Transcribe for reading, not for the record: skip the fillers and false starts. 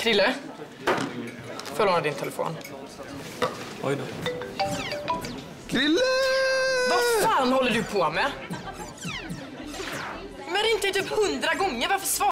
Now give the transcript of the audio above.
Krille, får jag låna din telefon? Oj då. Krille! Vad fan håller du på med? Men inte typ 100 gånger, varför svarar